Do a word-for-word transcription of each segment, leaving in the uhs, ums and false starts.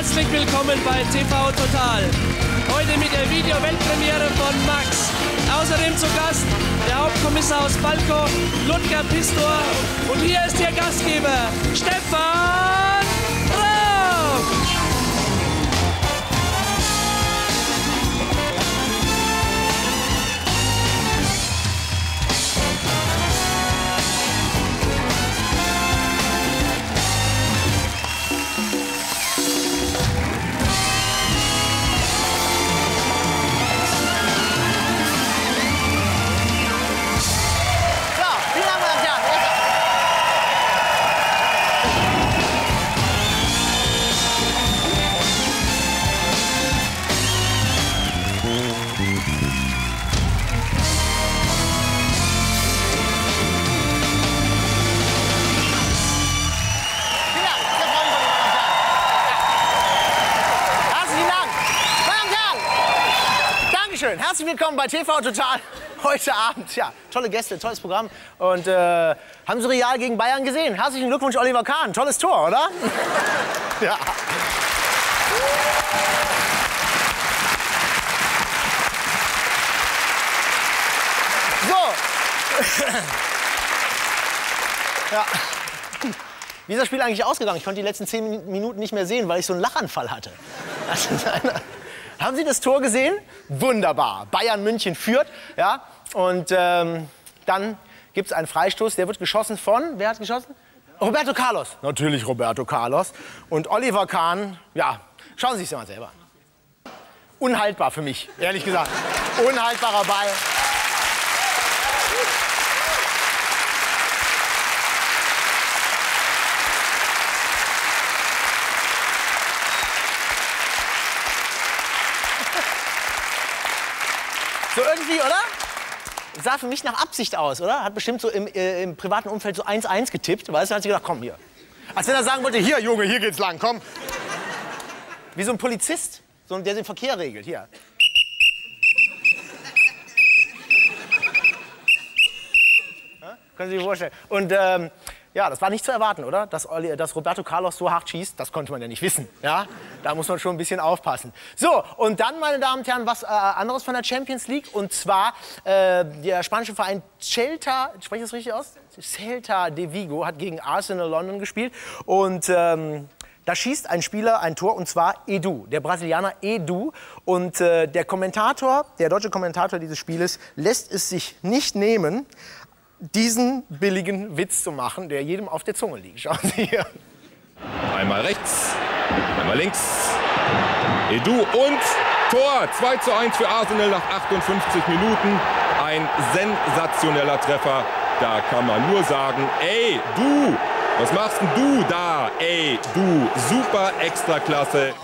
Herzlich willkommen bei T V Total. Heute mit der Video-Weltpremiere von Max. Außerdem zu Gast der Hauptkommissar aus Balko, Ludger Pistor. Und hier ist Ihr Gastgeber, Stefan Raab. Herzlich willkommen bei T V Total heute Abend. Ja, tolle Gäste, tolles Programm. Und äh, haben Sie Real gegen Bayern gesehen? Herzlichen Glückwunsch, Oliver Kahn. Tolles Tor, oder? Ja. So. Ja. Wie ist das Spiel eigentlich ausgegangen? Ich konnte die letzten zehn Minuten nicht mehr sehen, weil ich so einen Lachanfall hatte. Das ist eine Haben Sie das Tor gesehen? Wunderbar. Bayern München führt. Ja? Und ähm, dann gibt es einen Freistoß. Der wird geschossen von... Wer hat geschossen? Roberto Carlos. Natürlich Roberto Carlos. Und Oliver Kahn, ja, schauen Sie sich das mal selber an. Unhaltbar für mich, ehrlich gesagt. Unhaltbarer Ball. So irgendwie, oder? Sah für mich nach Absicht aus, oder? Hat bestimmt so im, äh, im privaten Umfeld so eins eins getippt, weißt du? Hat sich gedacht, komm hier. Als wenn er sagen wollte, hier, Junge, hier geht's lang, komm. Wie so ein Polizist, so, der den Verkehr regelt, hier. Ja? Können Sie sich vorstellen. Und ähm, ja, das war nicht zu erwarten, oder? Dass, Oli, dass Roberto Carlos so hart schießt, das konnte man ja nicht wissen. Ja? Da muss man schon ein bisschen aufpassen. So, und dann, meine Damen und Herren, was äh, anderes von der Champions League. Und zwar äh, der spanische Verein Celta, spreche ich das richtig aus? Celta de Vigo hat gegen Arsenal London gespielt. Und ähm, da schießt ein Spieler ein Tor, und zwar Edu, der Brasilianer Edu. Und äh, der Kommentator, der deutsche Kommentator dieses Spieles, lässt es sich nicht nehmen, diesen billigen Witz zu machen, der jedem auf der Zunge liegt. Schauen Sie hier. Einmal rechts, einmal links. Edu und Tor. zwei zu eins für Arsenal nach achtundfünfzig Minuten. Ein sensationeller Treffer. Da kann man nur sagen, ey, du, was machst denn du da? Ey, du, super Extraklasse.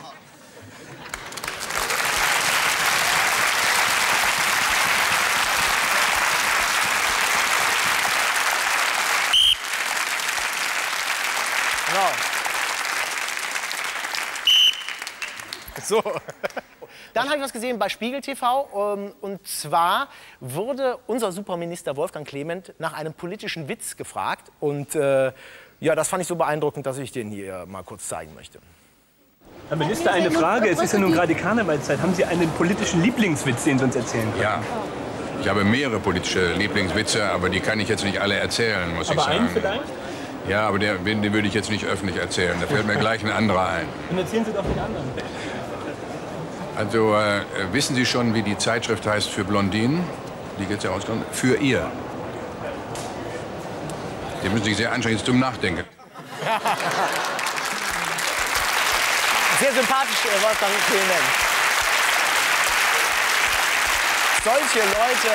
So. Dann habe ich was gesehen bei Spiegel T V. Ähm, und zwar wurde unser Superminister Wolfgang Clement nach einem politischen Witz gefragt. Und äh, ja, das fand ich so beeindruckend, dass ich den hier mal kurz zeigen möchte. Herr Minister, eine Frage. Es ist ja nun gerade Karnevalszeit. Haben Sie einen politischen Lieblingswitz, den Sie uns erzählen können? Ja. Ich habe mehrere politische Lieblingswitze, aber die kann ich jetzt nicht alle erzählen, muss aber ich sagen. einen vielleicht? Ja, aber der, den würde ich jetzt nicht öffentlich erzählen. Da fällt mir gleich ein anderer ein. Dann erzählen Sie doch den anderen. Also, äh, wissen Sie schon, wie die Zeitschrift heißt für Blondinen? Die geht ja ausgegangen. Für ihr. Die müssen sich sehr anstrengen, jetzt zum Nachdenken. Sehr sympathisch, äh, Wolfgang Clement. Solche Leute.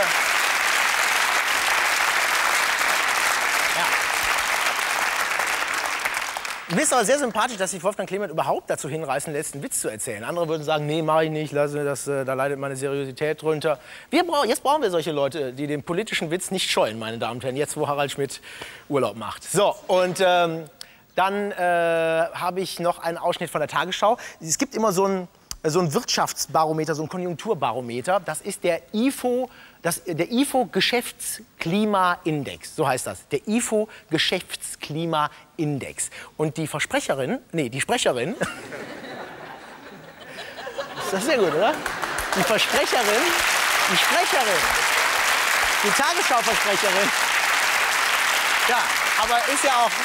Mir ist aber sehr sympathisch, dass sich Wolfgang Clement überhaupt dazu hinreißen lässt, einen Witz zu erzählen. Andere würden sagen, nee, mach ich nicht, lasse das, äh, da leidet meine Seriosität drunter. Wir brauch, jetzt brauchen wir solche Leute, die den politischen Witz nicht scheuen, meine Damen und Herren, jetzt wo Harald Schmidt Urlaub macht. So, und ähm, dann äh, habe ich noch einen Ausschnitt von der Tagesschau. Es gibt immer so ein, so ein Wirtschaftsbarometer, so ein Konjunkturbarometer. Das ist der I F O, das, der I F O-Geschäftsklimaindex, so heißt das. Der I F O-Geschäftsklimaindex. Und die Versprecherin, nee, die Sprecherin Das ist sehr gut, oder? Die Versprecherin, die Sprecherin, die Tagesschau-Versprecherin. Ja, aber ist ja auch...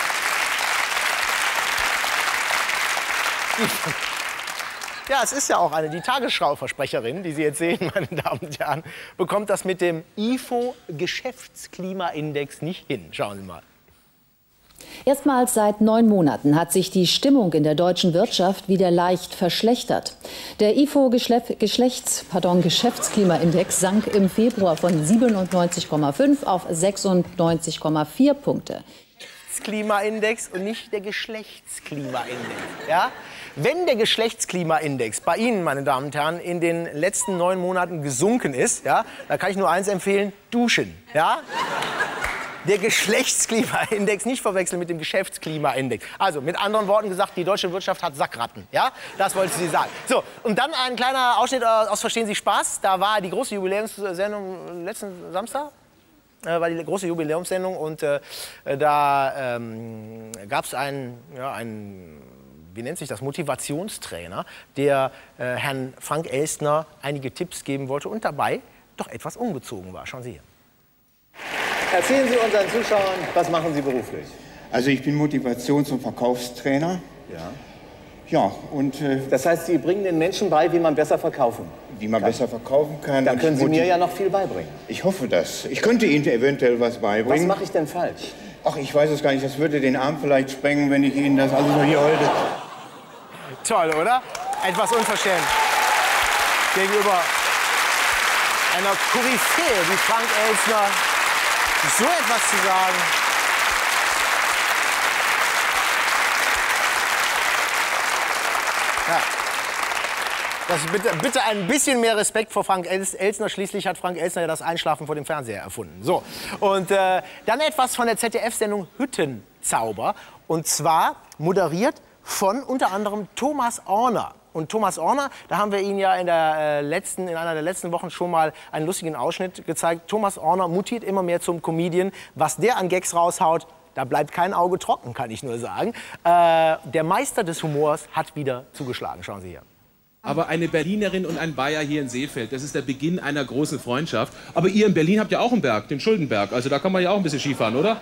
Ja, es ist ja auch eine, die Tagesschau-Versprecherin, die Sie jetzt sehen, meine Damen und Herren, bekommt das mit dem I F O-Geschäftsklimaindex nicht hin. Schauen Sie mal. Erstmals seit neun Monaten hat sich die Stimmung in der deutschen Wirtschaft wieder leicht verschlechtert. Der I F O-Geschlechts, pardon, Geschäftsklimaindex sank im Februar von siebenundneunzig Komma fünf auf sechsundneunzig Komma vier Punkte. Klimaindex und nicht der Geschlechtsklimaindex. Ja? Wenn der Geschlechtsklimaindex bei Ihnen, meine Damen und Herren, in den letzten neun Monaten gesunken ist, ja, da kann ich nur eins empfehlen: duschen. Ja? Der Geschlechtsklimaindex nicht verwechseln mit dem Geschäftsklimaindex. Also mit anderen Worten gesagt, die deutsche Wirtschaft hat Sackratten. Ja? Das wollte sie sagen. So, und dann ein kleiner Ausschnitt aus Verstehen Sie Spaß. Da war die große Jubiläumssendung letzten Samstag. war die große Jubiläumssendung und äh, da ähm, gab es einen, ja, einen, wie nennt sich das, Motivationstrainer, der äh, Herrn Frank Elstner einige Tipps geben wollte und dabei doch etwas ungezogen war. Schauen Sie hier. Erzählen Sie unseren Zuschauern, was machen Sie beruflich? Also ich bin Motivations- und Verkaufstrainer. Ja. Ja, und... Äh, das heißt, Sie bringen den Menschen bei, wie man besser verkaufen Wie man kann. besser verkaufen kann. Da können Sie mir ja noch viel beibringen. Ich hoffe das. Ich könnte Ihnen eventuell was beibringen. Was mache ich denn falsch? Ach, ich weiß es gar nicht. Das würde den Arm vielleicht sprengen, wenn ich Ihnen das alles so hier heute... Toll, oder? Etwas unverschämt. Gegenüber einer Koryphäe wie Frank Elstner so etwas zu sagen. Ja. Das bitte, bitte ein bisschen mehr Respekt vor Frank Elstner. Schließlich hat Frank Elstner ja das Einschlafen vor dem Fernseher erfunden. So. Und äh, dann etwas von der Z D F-Sendung Hüttenzauber. Und zwar moderiert von unter anderem Thomas Orner. Und Thomas Orner, da haben wir Ihnen ja in, der, äh, letzten, in einer der letzten Wochen schon mal einen lustigen Ausschnitt gezeigt. Thomas Orner mutiert immer mehr zum Comedian. Was der an Gags raushaut, da bleibt kein Auge trocken, kann ich nur sagen. Äh, der Meister des Humors hat wieder zugeschlagen. Schauen Sie hier. Aber eine Berlinerin und ein Bayer hier in Seefeld, das ist der Beginn einer großen Freundschaft. Aber ihr in Berlin habt ja auch einen Berg, den Schuldenberg. Also da kann man ja auch ein bisschen Skifahren, oder?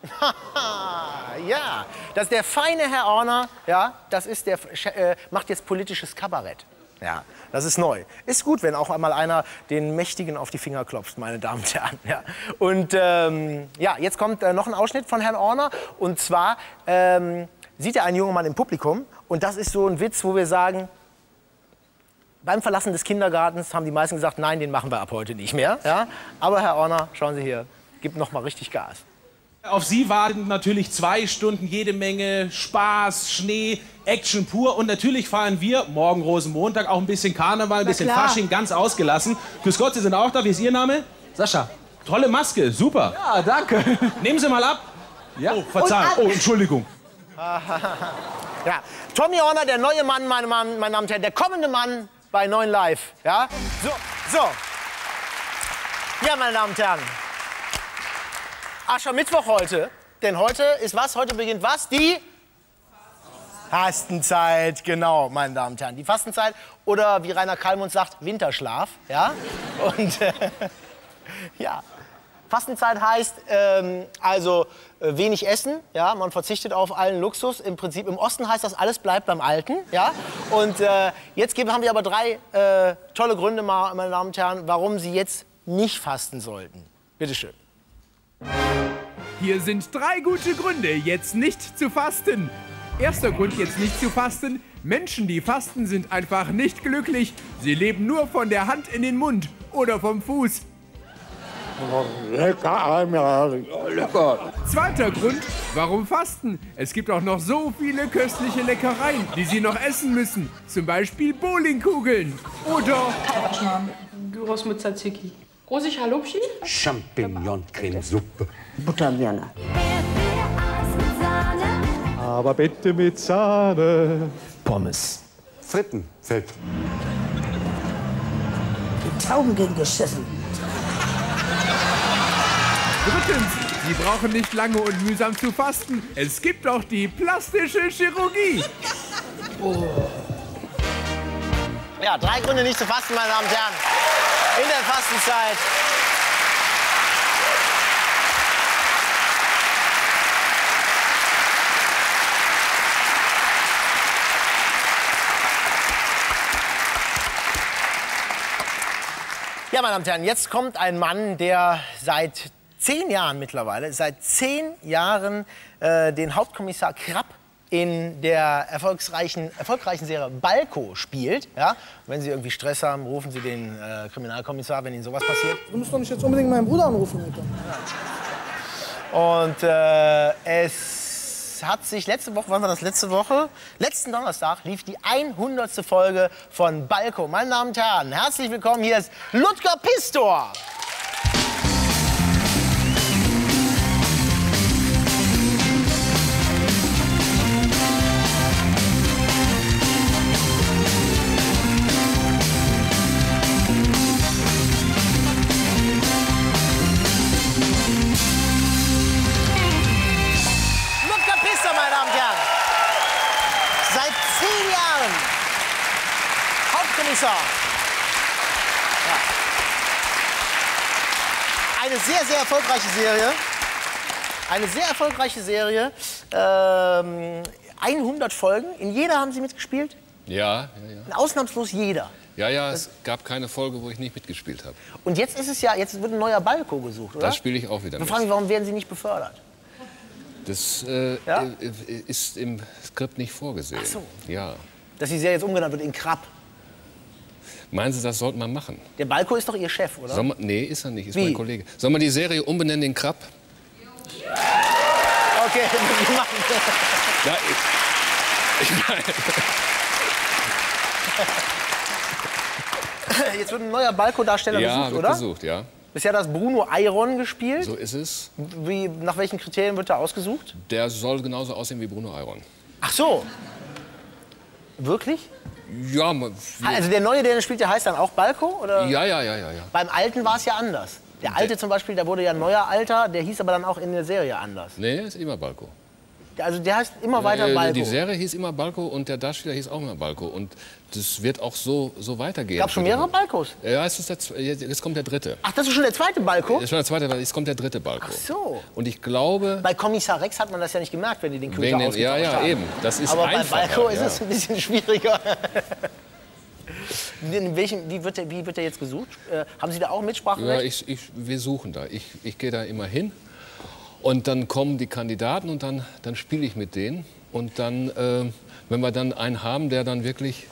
Ja, das ist der feine Herr Orner, ja, das ist der, äh, macht jetzt politisches Kabarett. Ja, das ist neu. Ist gut, wenn auch einmal einer den Mächtigen auf die Finger klopft, meine Damen und Herren. Ja. Und ähm, ja, jetzt kommt äh, noch ein Ausschnitt von Herrn Orner. Und zwar ähm, sieht er einen jungen Mann im Publikum. Und das ist so ein Witz, wo wir sagen, beim Verlassen des Kindergartens haben die meisten gesagt, nein, den machen wir ab heute nicht mehr. Ja. Aber Herr Orner, schauen Sie hier, gibt noch mal richtig Gas. Auf Sie warten natürlich zwei Stunden jede Menge Spaß, Schnee, Action pur. Und natürlich feiern wir morgen Rosenmontag auch ein bisschen Karneval, ein bisschen Fasching, ganz ausgelassen. Grüß Gott, Sie sind auch da. Wie ist Ihr Name? Sascha. Tolle Maske, super. Ja, danke. Nehmen Sie mal ab. Ja. Oh, Verzeihung. Oh, Entschuldigung. Ja, Tommy Orner, der neue Mann, meine, Mann, meine Damen und Herren, der kommende Mann bei neun Live. Ja? So, so. Ja, meine Damen und Herren. Aschermittwoch heute, denn heute ist was? Heute beginnt was? Die Fastenzeit, genau, meine Damen und Herren. Die Fastenzeit oder wie Rainer Kallmund sagt, Winterschlaf. Ja? Und äh, ja, Fastenzeit heißt ähm, also äh, wenig essen, ja? Man verzichtet auf allen Luxus. Im Prinzip im Osten heißt das, alles bleibt beim Alten. Ja? Und äh, jetzt geben, haben wir aber drei äh, tolle Gründe, meine Damen und Herren, warum Sie jetzt nicht fasten sollten. Bitte schön. Hier sind drei gute Gründe, jetzt nicht zu fasten. Erster Grund, jetzt nicht zu fasten. Menschen, die fasten, sind einfach nicht glücklich. Sie leben nur von der Hand in den Mund oder vom Fuß. Lecker, lecker. Zweiter Grund, warum fasten? Es gibt auch noch so viele köstliche Leckereien, die Sie noch essen müssen. Zum Beispiel Bowlingkugeln oder Gyros mit Tzatziki. Rosig Halubschi? Champignon-Cremesuppe. Butterwürner. Aber bitte mit Sahne. Pommes. Frittenfett. Die Tauben gehen geschissen. Drittens, Sie brauchen nicht lange und mühsam zu fasten. Es gibt auch die plastische Chirurgie. Oh. Ja, drei Gründe nicht zu fasten, meine Damen und Herren. In der Fastenzeit. Ja, meine Damen und Herren, jetzt kommt ein Mann, der seit zehn Jahren mittlerweile, seit zehn Jahren äh, den Hauptkommissar Krapp in der erfolgreichen, erfolgreichen Serie Balko spielt. Ja? Wenn Sie irgendwie Stress haben, rufen Sie den äh, Kriminalkommissar, wenn Ihnen sowas passiert. Du musst doch nicht jetzt unbedingt meinen Bruder anrufen, bitte. Und äh, es hat sich letzte Woche, wann war das letzte Woche? Letzten Donnerstag lief die hundertste Folge von Balko. Meine Damen und Herren, herzlich willkommen, hier ist Ludger Pistor. Ja. Eine sehr, sehr erfolgreiche Serie. Eine sehr erfolgreiche Serie. Ähm, hundert Folgen. In jeder haben Sie mitgespielt? Ja, ja, ja. Ausnahmslos jeder. Ja, ja, es gab keine Folge, wo ich nicht mitgespielt habe. Und jetzt ist es ja, jetzt wird ein neuer Balko gesucht, oder? Da spiele ich auch wieder mit. Wir fragen mich, warum werden Sie nicht befördert? Das äh, ja? ist im Skript nicht vorgesehen. Ach so. Ja. Dass die Serie jetzt umgenannt wird in Krapp. Meinen Sie, das sollte man machen? Der Balko ist doch Ihr Chef, oder? Soll man, nee, ist er nicht, ist Wie? mein Kollege. Soll man die Serie umbenennen in Krapp? Okay, wir machen das. Ja, ich, Jetzt wird ein neuer Balko-Darsteller ja, gesucht, wird oder? gesucht, ja. Bisher hat das Bruno Eiron gespielt. So ist es. Wie, nach welchen Kriterien wird er ausgesucht? Der soll genauso aussehen wie Bruno Eiron. Ach so. Wirklich? Ja, man, also der neue, der spielt, der heißt dann auch Balko? Oder? Ja, ja, ja, ja, ja. Beim Alten war es ja anders. Der Alte zum Beispiel, da wurde ja ein neuer Alter, der hieß aber dann auch in der Serie anders. Nee, ist immer Balko. Also der heißt immer weiter äh, Balko. Die Serie hieß immer Balko und der Darsteller hieß auch immer Balko. Und das wird auch so, so weitergehen. Gab es schon mehrere Balkos? Ja, es ist der, jetzt kommt der dritte. Ach, das ist schon der zweite Balko? Das ist schon der zweite, jetzt kommt der dritte Balko. Ach so. Und ich glaube... Bei Kommissar Rex hat man das ja nicht gemerkt, wenn die den Köter den, ausgetauscht Ja, ja, haben. eben. Das ist aber einfacher, bei Balko ist ja. es ein bisschen schwieriger. In welchem, wie, wird der, wie wird der jetzt gesucht? Äh, haben Sie da auch Mitspracherecht? Ja, ich, ich, wir suchen da. Ich, ich gehe da immer hin. Und dann kommen die Kandidaten und dann, dann spiele ich mit denen. Und dann, äh, wenn wir dann einen haben, der dann wirklich,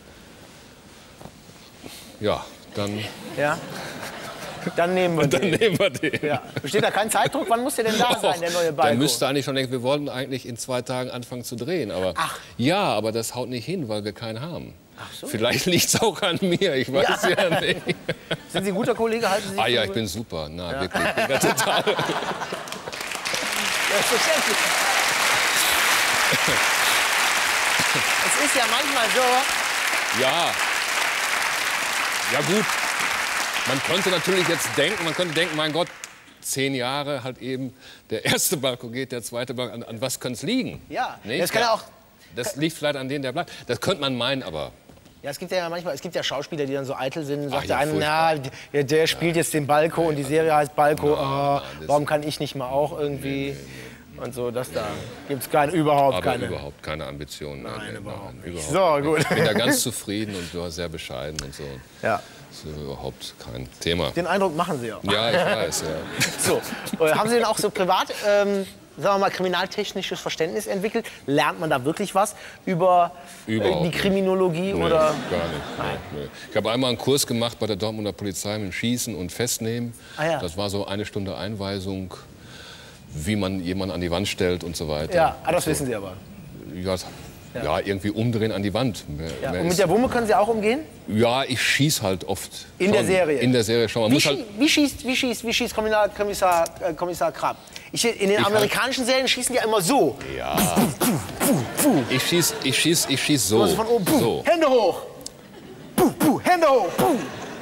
ja, dann... Ja. Dann nehmen wir und dann den. nehmen wir den. Ja. Besteht da kein Zeitdruck? Wann muss der denn da sein, der neue Balko? Der müsste eigentlich schon, wir wollten eigentlich in zwei Tagen anfangen zu drehen. Aber, Ach. Ja, aber das haut nicht hin, weil wir keinen haben. Ach so. Vielleicht liegt es auch an mir, ich weiß ja, ja nicht. Sind Sie ein guter Kollege? Halten Sie sich ah ja, für- ich bin super, na Ja. wirklich, ich bin ja total... Selbstverständlich. Es ist ja manchmal so. Ja. Ja gut. Man könnte natürlich jetzt denken, man könnte denken, mein Gott, zehn Jahre halt eben, der erste Balko geht, der zweite Balko, an, an was könnte es liegen? Ja, Nicht? das kann ja auch. Das liegt vielleicht an denen, der bleibt. Das könnte man meinen, aber... Ja, es gibt ja manchmal, es gibt ja Schauspieler, die dann so eitel sind. Sagt Ach, der ja, eine, na, der, der spielt jetzt den Balko und die Serie heißt Balko. ah, warum kann ich nicht mal auch irgendwie? Und so, das da gibt es keine, überhaupt aber keine. überhaupt keine Ambitionen. Nein, nein, überhaupt nicht. Überhaupt So, nicht. gut. Ich bin da ganz zufrieden und ja, sehr bescheiden und so. Ja. Das ist überhaupt kein Thema. Den Eindruck machen Sie auch. Ja, ich weiß, ja. So, äh, haben Sie denn auch so privat, ähm, sagen wir mal, kriminaltechnisches Verständnis entwickelt? Lernt man da wirklich was über äh, Überhaupt die nicht. Kriminologie? Nee, oder? gar nicht. Nein. Nee. Ich habe einmal einen Kurs gemacht bei der Dortmunder Polizei mit Schießen und Festnehmen. Ah, ja. Das war so eine Stunde Einweisung, wie man jemanden an die Wand stellt und so weiter. Ja, ah, das so. wissen Sie aber. Ja, ja, irgendwie umdrehen an die Wand. Mehr, Ja. mehr Und mit ist- der Wumme können Sie auch umgehen? ja, ich schieß halt oft. In schon. der Serie? In der Serie schon. Man Wie, muss schie halt, wie schießt, wie schießt, wie schießt Kommissar, Kommissar, äh, Kommissar Krapp? Ich, in den Ich amerikanischen Serien schießen die ja immer so. ja. Ich schieß, ich schieß, ich schieß so. Also von oben, puh, so. Hände hoch. Puh, puh, Hände hoch. Puh.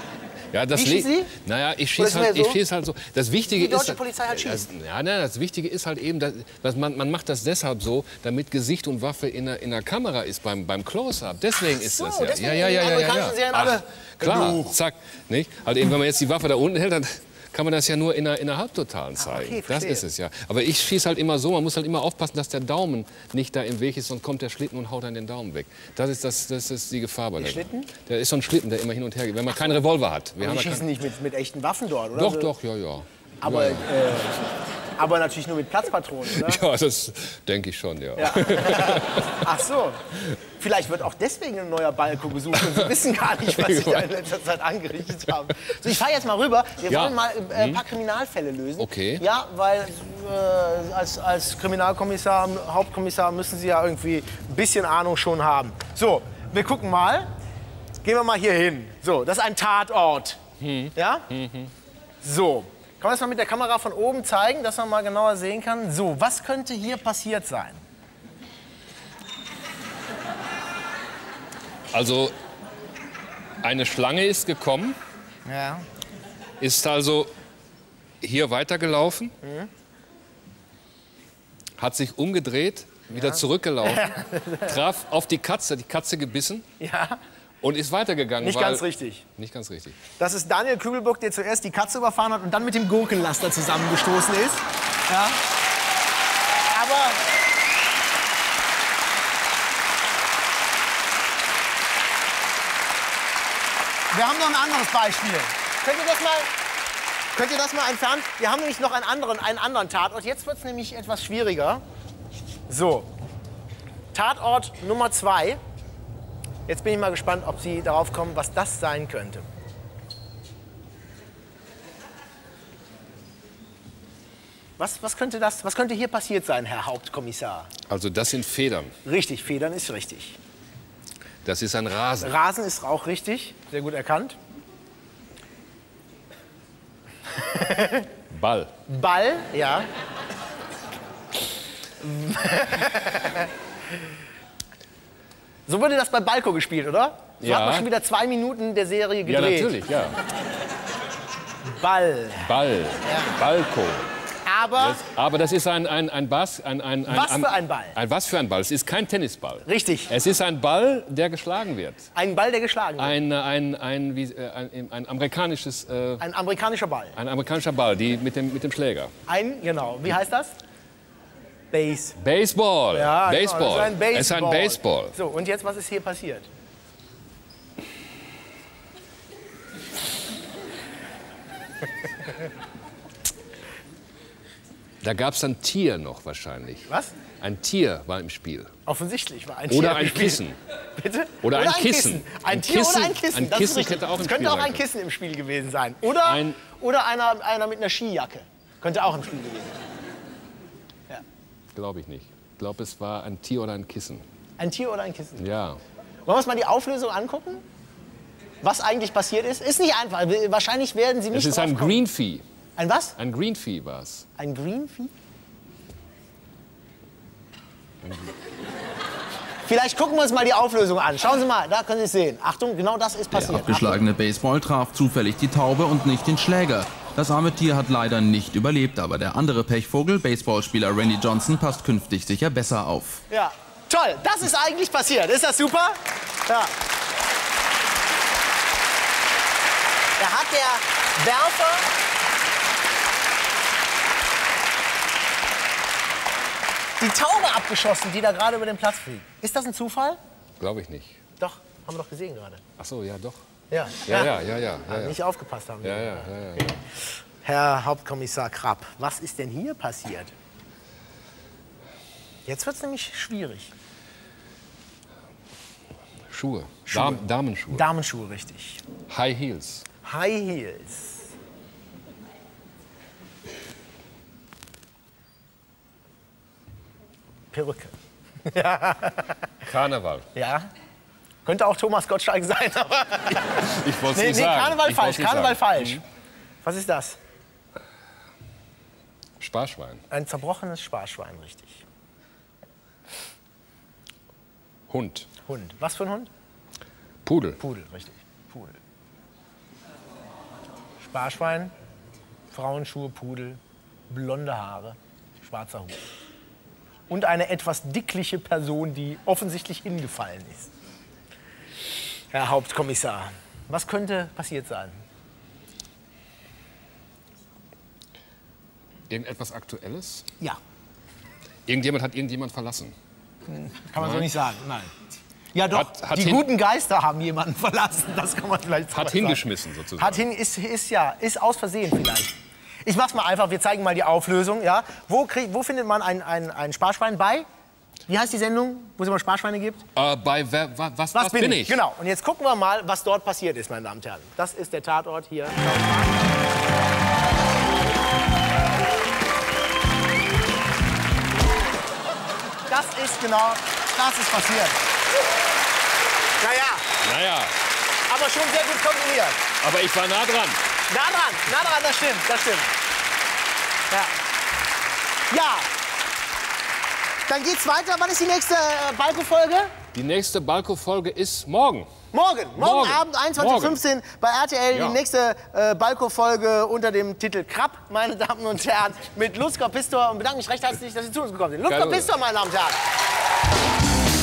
Ja, das Wie schießen Sie? Naja, ich Oder schieße ist halt, mehr so? ich schieß halt so. Das Wichtige Die deutsche ist, Polizei halt schießt. Das, ja, ne, das Wichtige ist halt eben, dass, dass man, man macht das deshalb so, damit Gesicht und Waffe in der, in der Kamera ist beim, beim Close-Up. Deswegen Ach ist so, das ja. deswegen Ja, ja, ja, die ja, ja, amerikanischen Serien ja. alle Ach, klar, genug. zack. Nicht? Halt eben, wenn man jetzt die Waffe da unten hält, dann kann man das ja nur in der, in der Halbtotalen zeigen. okay, das verstehe. ist es ja. Aber ich schieße halt immer so, man muss halt immer aufpassen, dass der Daumen nicht da im Weg ist, sonst kommt der Schlitten und haut dann den Daumen weg. Das ist, das, das ist die Gefahr bei der. Schlitten? Der ist so ein Schlitten, der immer hin und her geht, wenn man keinen Revolver hat. Wir Aber haben die ja schießen kein... nicht mit, mit echten Waffen dort, oder? Doch, So- doch, ja, ja. Aber, ja, äh, aber natürlich nur mit Platzpatronen, oder? ja. ja, das denke ich schon, ja. Ja. Ach so. Vielleicht wird auch deswegen ein neuer Balko gesucht und Sie wissen gar nicht, was Sie da in letzter Zeit angerichtet haben. So, ich fahre jetzt mal rüber. Wir Ja. wollen mal äh, ein paar Kriminalfälle lösen. Okay. Ja, weil äh, als, als Kriminalkommissar, Hauptkommissar müssen Sie ja irgendwie ein bisschen Ahnung schon haben. So, wir gucken mal. Gehen wir mal hier hin. So, das ist ein Tatort. Hm. Ja? Mhm. So. Kann man das mal mit der Kamera von oben zeigen, dass man mal genauer sehen kann? So, was könnte hier passiert sein? Also, eine Schlange ist gekommen, Ja. ist also hier weitergelaufen, Mhm. hat sich umgedreht, wieder Ja. zurückgelaufen, traf auf die Katze, die Katze gebissen Ja. und ist weitergegangen. Nicht weil, ganz richtig. Nicht ganz richtig. Das ist Daniel Kübelburg, der zuerst die Katze überfahren hat und dann mit dem Gurkenlaster zusammengestoßen ist. Ja. Aber wir haben noch ein anderes Beispiel. Könnt ihr das mal, könnt ihr das mal entfernen? Wir haben nämlich noch einen anderen, einen anderen Tatort. Jetzt wird es nämlich etwas schwieriger. So, Tatort Nummer zwei. Jetzt bin ich mal gespannt, ob Sie darauf kommen, was das sein könnte. Was, was, könnte das, was könnte hier passiert sein, Herr Hauptkommissar? Also das sind Federn. Richtig, Federn ist richtig. Das ist ein Rasen. Rasen ist auch richtig, sehr gut erkannt. Ball. Ball, ja. So wurde das bei Balko gespielt, oder? So Ja. hat man schon wieder zwei Minuten der Serie gedreht. Ja, natürlich, ja. Ball. Ball. Balko. Aber Das, aber das ist ein, ein, ein Bass. Ein, ein, ein, Was für ein Ball? Ein was für ein Ball? Es ist kein Tennisball. Richtig. Es ist ein Ball, der geschlagen wird. Ein Ball, der geschlagen wird. Ein, ein, ein, wie, äh, ein, ein amerikanisches, äh, Ein amerikanischer Ball. ein amerikanischer Ball, die mit dem, mit dem Schläger. Ein, genau. Wie heißt das? Base. Baseball. Ja, Baseball. Genau, das ist ein Baseball. Es ist ein Baseball. So, und jetzt, was ist hier passiert? Da gab es ein Tier noch wahrscheinlich. Was? Ein Tier war im Spiel. Offensichtlich war ein Tier. Oder im ein Spiel. Kissen. Bitte? Oder ein Kissen. Ein, Ein Tier Kissen- oder ein Kissen. ein das Kissen ist richtig. hätte auch im Es könnte Spiel auch sein ein können. Kissen im Spiel gewesen sein. Oder, Ein- oder einer, einer mit einer Skijacke. Könnte auch im Spiel gewesen sein. Glaube ich nicht. Ich glaube, es war ein Tier oder ein Kissen. Ein Tier oder ein Kissen. Ja. Wollen wir uns mal die Auflösung angucken? Was eigentlich passiert ist? Ist nicht einfach. Wahrscheinlich werden Sie nicht Es ist ein drauf kommen. Greenfee. Ein was? Ein Greenfee war es. Ein Greenfee? Vielleicht gucken wir uns mal die Auflösung an. Schauen Sie mal, da können Sie es sehen. Achtung, genau das ist Der passiert. abgeschlagene Baseball traf zufällig die Taube und nicht den Schläger. Das arme Tier hat leider nicht überlebt, aber der andere Pechvogel, Baseballspieler Randy Johnson, passt künftig sicher besser auf. Ja, toll. Das ist eigentlich passiert. Ist das super? Ja. Da hat der Werfer die Taube abgeschossen, die da gerade über den Platz fliegt. Ist das ein Zufall? Glaube ich nicht. Doch, haben wir doch gesehen gerade. Ach so, ja, doch. Ja, Ja, ja, ja, ja. Ah, ja, nicht ja. aufgepasst haben wir. Ja, ja, ja, ja. Herr Hauptkommissar Krapp, was ist denn hier passiert? Jetzt wird es nämlich schwierig. Schuhe. Schuhe. Dam Damenschuhe. Damenschuhe, richtig. High Heels. High Heels. Perücke. Ja. Karneval. Ja. Könnte auch Thomas Gottschalk sein, aber. Ich wollte es nee, nicht nee, sagen. Karneval Ich falsch. wollt's nicht Karneval sagen. falsch. Mhm. Was ist das? Sparschwein. Ein zerbrochenes Sparschwein, richtig. Hund. Hund. Was für ein Hund? Pudel. Pudel, richtig. Pudel. Sparschwein, Frauenschuhe, Pudel, blonde Haare, schwarzer Hut. Und eine etwas dickliche Person, die offensichtlich hingefallen ist. Herr Hauptkommissar, was könnte passiert sein? Irgendetwas Aktuelles? Ja. Irgendjemand hat irgendjemand verlassen? Kann man Nein. so nicht sagen, nein. Ja doch, Hat- hat die hin- guten Geister haben jemanden verlassen, das kann man vielleicht so Hat sagen. hingeschmissen sozusagen. Hat hin, ist, ist ja, ist aus Versehen vielleicht. Ich mach's mal einfach, wir zeigen mal die Auflösung. Ja? Wo, krieg, wo findet man ein, ein, ein Sparschwein bei? Wie heißt die Sendung, wo es immer Sparschweine gibt? Äh, bei wer, wa, was, Was, was bin, bin ich? ich? Genau, und jetzt gucken wir mal, was dort passiert ist, meine Damen und Herren. Das ist der Tatort hier. Das ist genau, das ist passiert. Naja, Naja, aber schon sehr gut kombiniert. aber ich war nah dran. Nah dran, nah dran, das stimmt, das stimmt. Ja. Ja. Dann geht's weiter. Wann ist die nächste äh, Balko-Folge? Die nächste Balko-Folge ist morgen. Morgen, morgen, Morgen. Abend einundzwanzig Uhr fünfzehn bei R T L. Ja. Die nächste äh, Balko-Folge unter dem Titel Krabb, meine Damen und Herren, mit Luzka Pistor. Und bedanke mich recht herzlich, dass Sie zu uns gekommen sind. Luzka Keine Ursache. Pistor, meine Damen und Herren.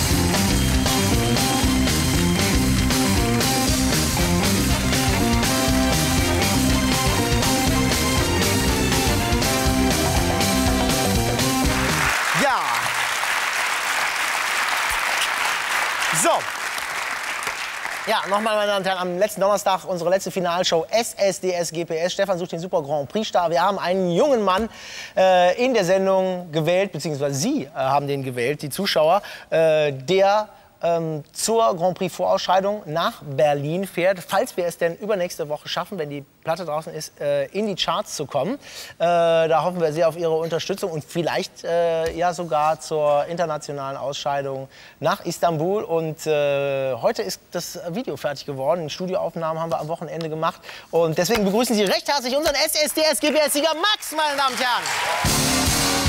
Ja. So. Ja, nochmal, meine Damen und Herren, am letzten Donnerstag unsere letzte Finalshow S S D S G P S. Stefan sucht den Super Grand Prix Star. Wir haben einen jungen Mann äh, in der Sendung gewählt, beziehungsweise Sie äh, haben den gewählt, die Zuschauer, äh, der ähm, zur Grand Prix Vorausscheidung nach Berlin fährt, falls wir es denn übernächste Woche schaffen, wenn die Platte draußen ist, äh, in die Charts zu kommen. Äh, da hoffen wir sehr auf Ihre Unterstützung und vielleicht äh, ja sogar zur internationalen Ausscheidung nach Istanbul. Und äh, heute ist das Video fertig geworden. Studioaufnahmen haben wir am Wochenende gemacht. Und deswegen begrüßen Sie recht herzlich unseren S S D S G P S-Sieger Max, meine Damen und Herren.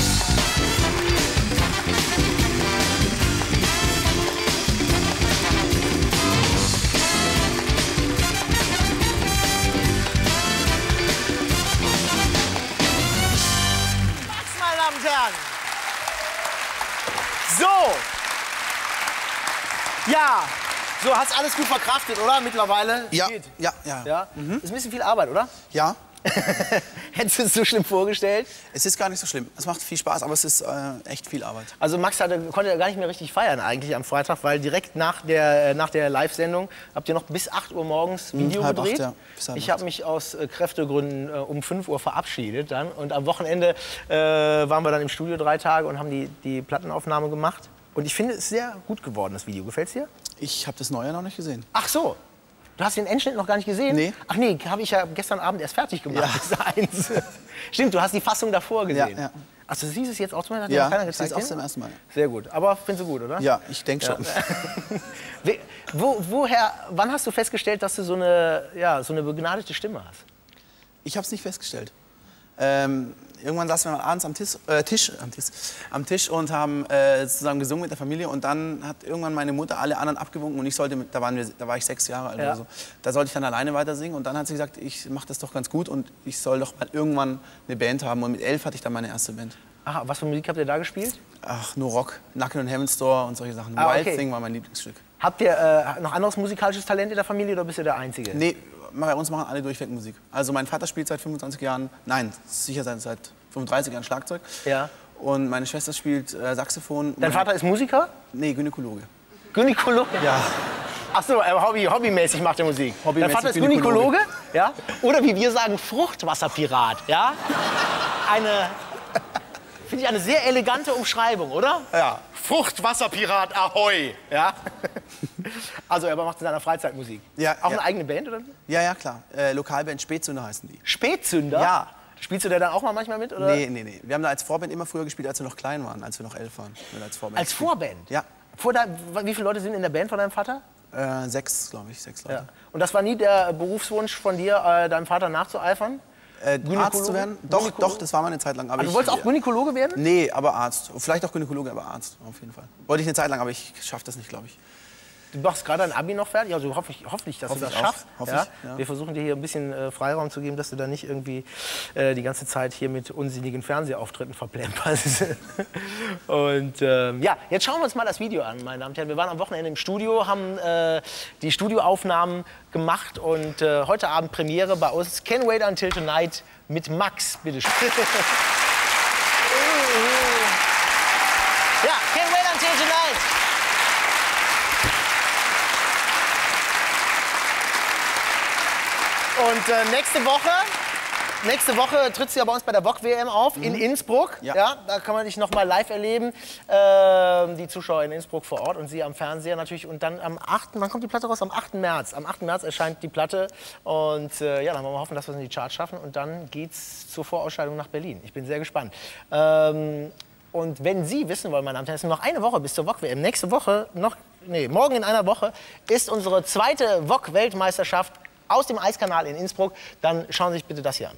So. Ja. So, hast alles gut verkraftet, oder? Mittlerweile? Ja, Geht. ja, ja. ja? Mhm. Ist ein bisschen viel Arbeit, oder? Ja. Hättest du es so schlimm vorgestellt? Es ist gar nicht so schlimm. Es macht viel Spaß, aber es ist äh, echt viel Arbeit. Also Max hatte, konnte ja gar nicht mehr richtig feiern eigentlich am Freitag, weil direkt nach der, nach der Live-Sendung habt ihr noch bis acht Uhr morgens Video Mhm, halb gedreht. acht, ja. Bis halb Ich habe mich aus äh, Kräftegründen äh, um fünf Uhr verabschiedet dann. Und am Wochenende äh, waren wir dann im Studio drei Tage und haben die, die Plattenaufnahme gemacht. Und ich finde es sehr gut geworden, das Video. Gefällt's dir? Ich habe das Neue noch nicht gesehen. Ach so. Du hast den Endschnitt noch gar nicht gesehen? Nee. Ach nee, habe ich ja gestern Abend erst fertig gemacht. Ja. Das ist eins. Stimmt, du hast die Fassung davor gesehen. Ja, ja. Ach, du siehst es jetzt auch zum Beispiel? Hat dir Ja, noch keiner ich sehe gezeigt? es auch zum ersten Mal. Sehr gut. Aber findest du gut, oder? Ja, ich denke schon. We- Wo, woher, wann hast du festgestellt, dass du so eine, ja, so eine begnadete Stimme hast? Ich habe es nicht festgestellt. Ähm, irgendwann saßen wir mal abends am Tisch, äh, Tisch, am Tisch, am Tisch und haben äh, zusammen gesungen mit der Familie. Und dann hat irgendwann meine Mutter alle anderen abgewunken und ich sollte, mit, da, waren wir, da war ich sechs Jahre alt Ja. oder so, da sollte ich dann alleine weiter singen. Und dann hat sie gesagt, ich mache das doch ganz gut und ich soll doch mal irgendwann eine Band haben. Und mit elf hatte ich dann meine erste Band. Aha, was für Musik habt ihr da gespielt? Ach, nur Rock, Knuckle und Heaven's Door und solche Sachen. Ah, Wild okay. Thing war mein Lieblingsstück. Habt ihr äh, noch anderes musikalisches Talent in der Familie oder bist du der Einzige? Nee, bei uns machen alle durchweg Musik. Also mein Vater spielt seit fünfundzwanzig Jahren, nein, sicher seit, seit fünfunddreißig Jahren Schlagzeug. Ja. Und meine Schwester spielt äh, Saxophon. Dein Vater ist Musiker? Nee, Gynäkologe. Gynäkologe? Ja. Ach so, aber Hobby, hobbymäßig macht er Musik. Hobbymäßig Dein Vater ist Gynäkologe. Gynäkologe? Ja? Oder wie wir sagen, Fruchtwasserpirat. Ja? Eine, finde ich eine sehr elegante Umschreibung, oder? Ja. Fruchtwasserpirat, ahoi. Ja? Also er macht in seiner Freizeit Musik. Ja, Auch ja. eine eigene Band, oder? Ja, ja, klar. Äh, Lokalband Spätzünder heißen die. Spätzünder? Ja. Spielst du da dann auch mal manchmal mit? Oder? Nee, nee, nee. Wir haben da als Vorband immer früher gespielt, als wir noch klein waren, als wir noch elf waren. Wir als Vorband. Als Vorband? Ja. Vor dein, wie viele Leute sind in der Band von deinem Vater? Äh, sechs, glaube ich, sechs Leute. Ja. Und das war nie der Berufswunsch von dir, äh, deinem Vater nachzueifern? Äh, Arzt Gynäkologe? zu werden? Doch, Gynäkologe? doch, das war mal eine Zeit lang. Aber Also, du ich, wolltest auch Gynäkologe werden? Nee, aber Arzt. Vielleicht auch Gynäkologe, aber Arzt, auf jeden Fall. Wollte ich eine Zeit lang, aber ich schaffe das nicht, glaube ich. Du machst gerade ein Abi noch fertig, also hoffe ich, hoffe ich dass Hoffe du das ich auch. schaffst. Hoffe Ja? ich, ja. Wir versuchen dir hier ein bisschen äh, Freiraum zu geben, dass du da nicht irgendwie äh, die ganze Zeit hier mit unsinnigen Fernsehauftritten verplemperst. Und ähm, ja, jetzt schauen wir uns mal das Video an, meine Damen und Herren. Wir waren am Wochenende im Studio, haben äh, die Studioaufnahmen gemacht und äh, heute Abend Premiere bei uns. Can't Wait Until Tonight mit Max, bitte schön. Ja, Can't Wait Until Tonight. Und äh, nächste Woche, nächste Woche tritt sie ja bei uns bei der V O G W M auf mhm. in Innsbruck. Ja. Ja, da kann man dich noch mal live erleben. Äh, die Zuschauer in Innsbruck vor Ort und sie am Fernseher natürlich. Und dann am achten Wann kommt die Platte raus? Am achten März. Am achten März erscheint die Platte. Und äh, ja, dann wollen wir hoffen, dass wir es in die Charts schaffen. Und dann geht's zur Vorausscheidung nach Berlin. Ich bin sehr gespannt. Ähm, und wenn Sie wissen wollen, meine Damen und Herren, es ist nur noch eine Woche bis zur V O G W M. Nächste Woche, noch, nee, morgen in einer Woche, ist unsere zweite V O G-Weltmeisterschaft aus dem Eiskanal in Innsbruck. Dann schauen Sie sich bitte das hier an.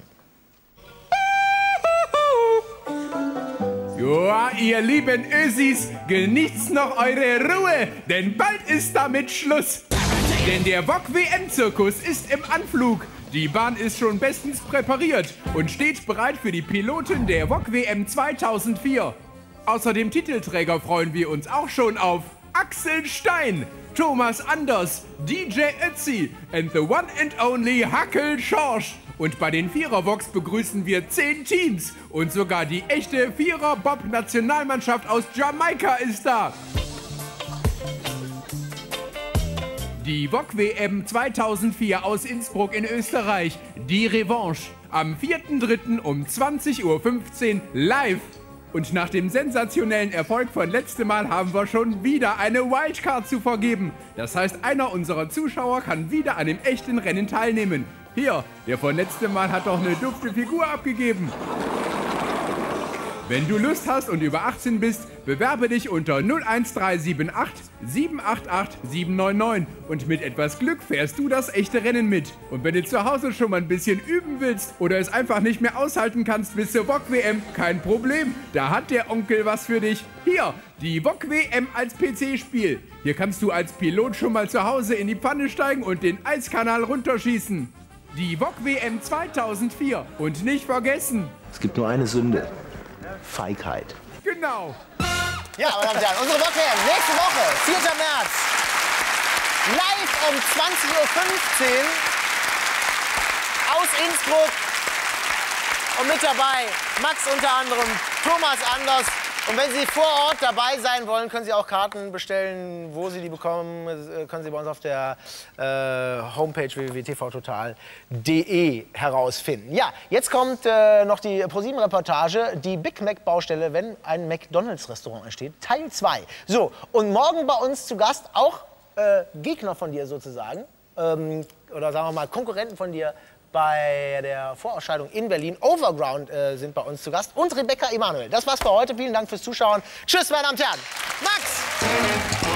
Ja, ihr lieben Ösis, genießt noch eure Ruhe, denn bald ist damit Schluss. Denn der V O G W M-Zirkus ist im Anflug. Die Bahn ist schon bestens präpariert und steht bereit für die Piloten der V O G W M zweitausendvier. Außer dem Titelträger freuen wir uns auch schon auf Axel Stein, Thomas Anders, D J Ötzi and the one and only Hackel Schorsch. Und bei den Vierer-Vox begrüßen wir zehn Teams. Und sogar die echte Vierer-Bob-Nationalmannschaft aus Jamaika ist da. Die V O G W M zweitausendvier aus Innsbruck in Österreich. Die Revanche. Am vierten dritten um zwanzig Uhr fünfzehn live. Und nach dem sensationellen Erfolg von letztem Mal haben wir schon wieder eine Wildcard zu vergeben. Das heißt, einer unserer Zuschauer kann wieder an dem echten Rennen teilnehmen. Hier, der von letztem Mal hat doch eine dufte Figur abgegeben. Wenn du Lust hast und über achtzehn bist, bewerbe dich unter null eins drei sieben acht sieben acht acht sieben neun neun und mit etwas Glück fährst du das echte Rennen mit. Und wenn du zu Hause schon mal ein bisschen üben willst oder es einfach nicht mehr aushalten kannst bis zur V O G W M, kein Problem, da hat der Onkel was für dich. Hier, die V O G W M als P C-Spiel. Hier kannst du als Pilot schon mal zu Hause in die Pfanne steigen und den Eiskanal runterschießen. Die V O G W M zweitausendvier. Und nicht vergessen, es gibt nur eine Sünde. Feigheit. Genau. Ja, meine Damen und Herren, unsere V O G W M nächste Woche, vierter März. Live um zwanzig Uhr fünfzehn aus Innsbruck. Und mit dabei Max unter anderem, Thomas Anders. Und wenn Sie vor Ort dabei sein wollen, können Sie auch Karten bestellen. Wo Sie die bekommen, können Sie bei uns auf der äh, Homepage w w w punkt t v total punkt d e herausfinden. Ja, jetzt kommt äh, noch die ProSieben-Reportage, die Big Mac-Baustelle, wenn ein McDonalds-Restaurant entsteht, Teil zwei. So, und morgen bei uns zu Gast auch äh, Gegner von dir sozusagen, ähm, oder sagen wir mal Konkurrenten von dir, bei der Vorausscheidung in Berlin. Overground äh, sind bei uns zu Gast und Rebecca Emanuel. Das war's für heute. Vielen Dank fürs Zuschauen. Tschüss, meine Damen und Herren. Max!